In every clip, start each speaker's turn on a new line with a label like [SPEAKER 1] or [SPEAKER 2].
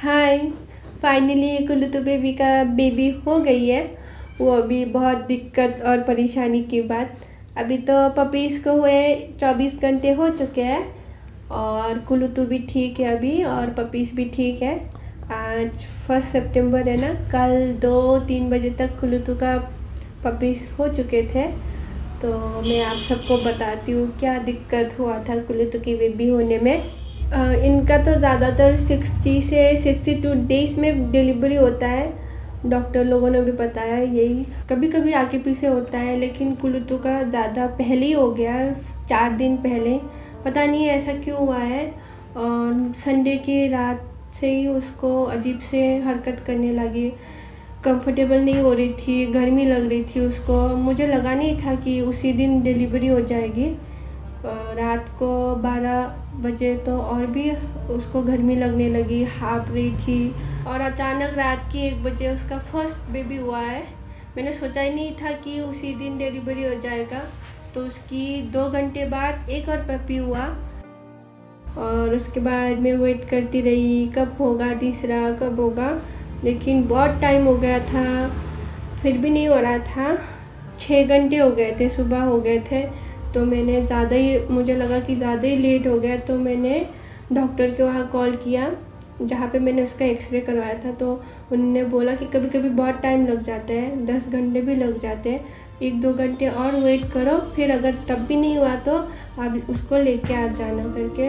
[SPEAKER 1] हाय। Finally Kullu baby का baby हो गई है। वो अभी बहुत दिक्कत और परेशानी की बात। अभी तो पपीज़ को हुए 24 घंटे हो चुके हैं और कुल्लू भी ठीक है अभी और पपीज़ भी ठीक है। आज 1 सितंबर है ना, कल 2-3 बजे तक कुल्लू का पपीज़ हो चुके थे। तो मैं आप सबको बताती हूँ क्या दिक्कत हुआ था कुल्लू की बेबी होने में। इनका तो ज़्यादातर 60 से 62 डेज़ में डिलीवरी होता है। डॉक्टर लोगों ने भी बताया यही। कभी कभी आगे पीछे होता है, लेकिन कुल्लू का ज़्यादा पहले ही हो गया, 4 दिन पहले। पता नहीं ऐसा क्यों हुआ है। और संडे की रात से ही उसको अजीब से हरकत करने लगी। कंफर्टेबल नहीं हो रही थी, गर्मी लग रही थी उसको। मुझे लगा नहीं था कि उसी दिन डिलीवरी हो जाएगी। रात को 12 बजे तो और भी उसको गर्मी लगने लगी, हाँफ रही थी। और अचानक रात की 1 बजे उसका फर्स्ट बेबी हुआ है। मैंने सोचा ही नहीं था कि उसी दिन डिलीवरी हो जाएगा। तो उसकी 2 घंटे बाद एक और पपी हुआ और उसके बाद मैं वेट करती रही कब होगा तीसरा, कब होगा। लेकिन बहुत टाइम हो गया था, फिर भी नहीं हो रहा था। 6 घंटे हो गए थे, सुबह हो गए थे। तो मुझे लगा कि ज़्यादा ही लेट हो गया। तो मैंने डॉक्टर के वहाँ कॉल किया जहाँ पे मैंने उसका एक्सरे करवाया था। तो उन्होंने बोला कि कभी कभी बहुत टाइम लग जाता है, 10 घंटे भी लग जाते हैं, 1-2 घंटे और वेट करो, फिर अगर तब भी नहीं हुआ तो आप उसको लेके आ जाना करके।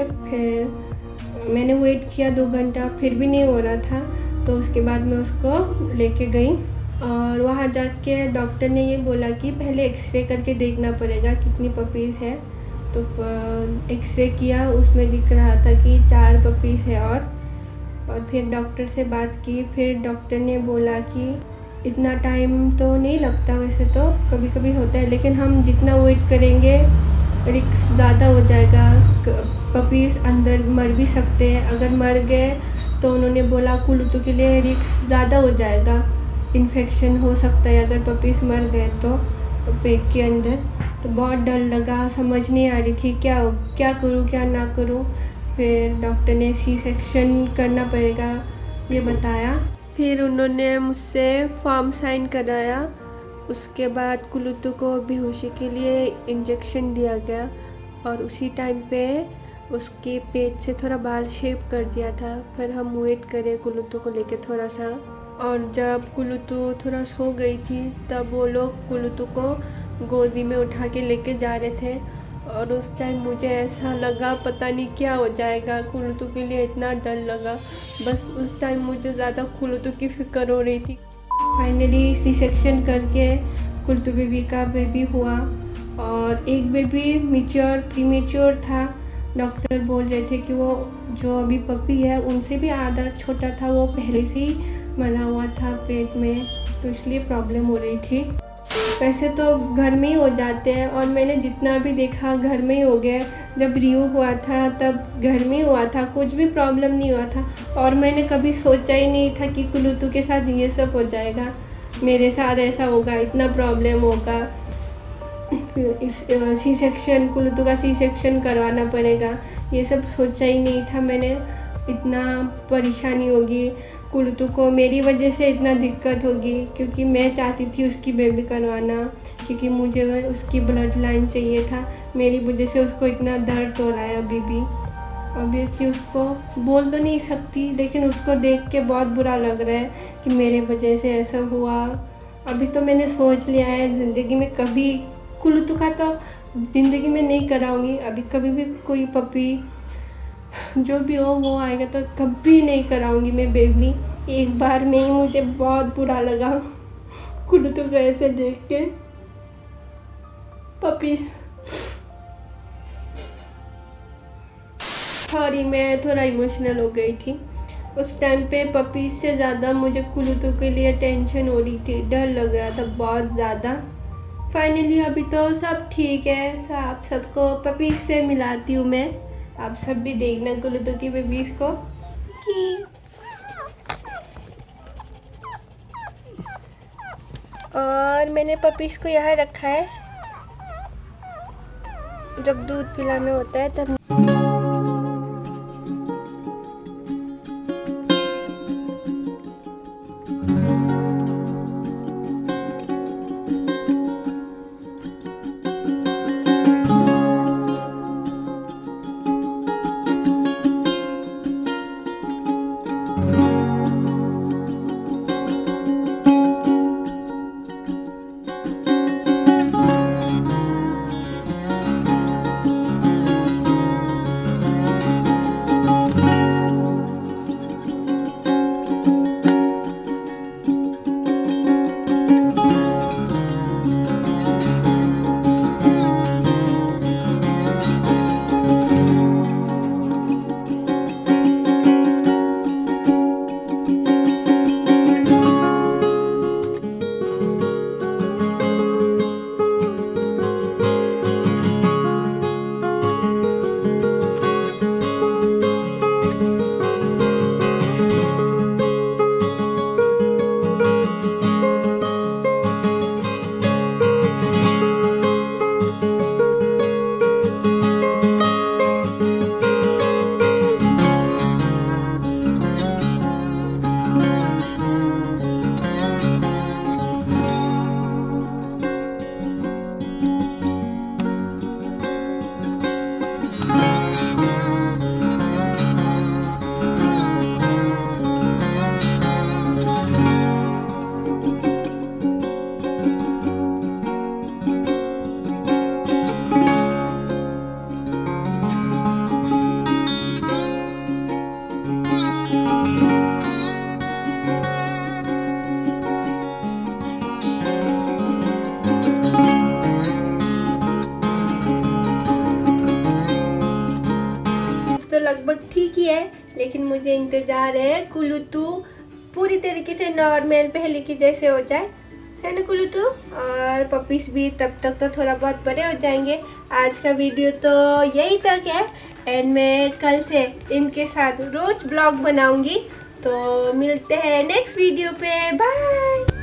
[SPEAKER 1] फिर मैंने वेट किया 2 घंटा, फिर भी नहीं हो रहा था। तो उसके बाद मैं उसको लेके गई और वहाँ जाके डॉक्टर ने ये बोला कि पहले एक्सरे करके देखना पड़ेगा कितनी पपीज़ है। तो एक्सरे किया, उसमें दिख रहा था कि 4 पपीज़ है। और फिर डॉक्टर से बात की। फिर डॉक्टर ने बोला कि इतना टाइम तो नहीं लगता, वैसे तो कभी कभी होता है, लेकिन हम जितना वेट करेंगे रिस्क ज़्यादा हो जाएगा। पपीज़ अंदर मर भी सकते हैं। अगर मर गए तो उन्होंने बोला कुल्लू के लिए रिस्क ज़्यादा हो जाएगा, इन्फेक्शन हो सकता है अगर पपीज़ मर गए तो पेट के अंदर। तो बहुत डर लगा, समझ नहीं आ रही थी क्या करूँ क्या ना करूँ। फिर डॉक्टर ने सी सेक्शन करना पड़ेगा ये बताया। फिर उन्होंने मुझसे फॉर्म साइन कराया। उसके बाद कुल्लू को बेहोशी के लिए इंजेक्शन दिया गया और उसी टाइम पे उसके पेट से थोड़ा बाल शेप कर दिया था। फिर हम वेट करें कुल्लू को लेके थोड़ा सा। और जब कुल्लू थोड़ा सो गई थी तब वो लोग कुल्लू को गोदी में उठा के लेके जा रहे थे। और उस टाइम मुझे ऐसा लगा पता नहीं क्या हो जाएगा, कुल्लू के लिए इतना डर लगा। बस उस टाइम मुझे ज़्यादा कुल्लू की फिक्र हो रही थी। फाइनली सी सेक्शन करके कुल्लू बेबी का बेबी हुआ और एक बेबी प्रीमेच्योर था। डॉक्टर बोल रहे थे कि वो जो अभी पपी है उनसे भी आधा छोटा था, वो पहले से ही मरा हुआ था पेट में, तो इसलिए प्रॉब्लम हो रही थी। वैसे तो घर में ही हो जाते हैं और मैंने जितना भी देखा घर में ही हो गया। जब रियू हुआ था तब घर में ही हुआ था, कुछ भी प्रॉब्लम नहीं हुआ था। और मैंने कभी सोचा ही नहीं था कि कुल्लू के साथ ये सब हो जाएगा, मेरे साथ ऐसा होगा, इतना प्रॉब्लम होगा। इस सी सेक्शन कुल्लू का सी सेक्शन करवाना पड़ेगा, ये सब सोचा ही नहीं था मैंने। इतना परेशानी होगी कुल्लू को, मेरी वजह से इतना दिक्कत होगी, क्योंकि मैं चाहती थी उसकी बेबी करवाना, क्योंकि मुझे उसकी ब्लड लाइन चाहिए था। मेरी वजह से उसको इतना दर्द हो रहा है अभी भी। ऑब्वियसली उसको बोल तो नहीं सकती, लेकिन उसको देख के बहुत बुरा लग रहा है कि मेरे वजह से ऐसा हुआ। अभी तो मैंने सोच लिया है ज़िंदगी में कभी कुल्लू का तो ज़िंदगी में नहीं कराऊंगी। अभी कभी भी कोई पपी जो भी हो वो आएगा तो कभी नहीं कराऊंगी मैं बेबी। एक बार में ही मुझे बहुत बुरा लगा कुल्लू को ऐसे देख के। पपीज सॉरी, मैं थोड़ा इमोशनल हो गई थी उस टाइम पे। पपीज से ज़्यादा मुझे कुल्लू के लिए टेंशन हो रही थी, डर लग रहा था बहुत ज़्यादा। फाइनली अभी तो सब ठीक है। आप सबको पपीज से मिलाती हूँ मैं, आप सब भी देखना कुल्लू की बेबीज को कि। और मैंने पपीज को यहाँ रखा है, जब दूध पिलाना होता है तब। तो लगभग ठीक ही है, लेकिन मुझे इंतजार है कुलूतू पूरी तरीके से नॉर्मल पहले की जैसे हो जाए, है ना कुलूतू। और पपीस भी तब तक तो थोड़ा बहुत बड़े हो जाएंगे। आज का वीडियो तो यही तक है, एंड मैं कल से इनके साथ रोज ब्लॉग बनाऊंगी। तो मिलते हैं नेक्स्ट वीडियो पे, बाय।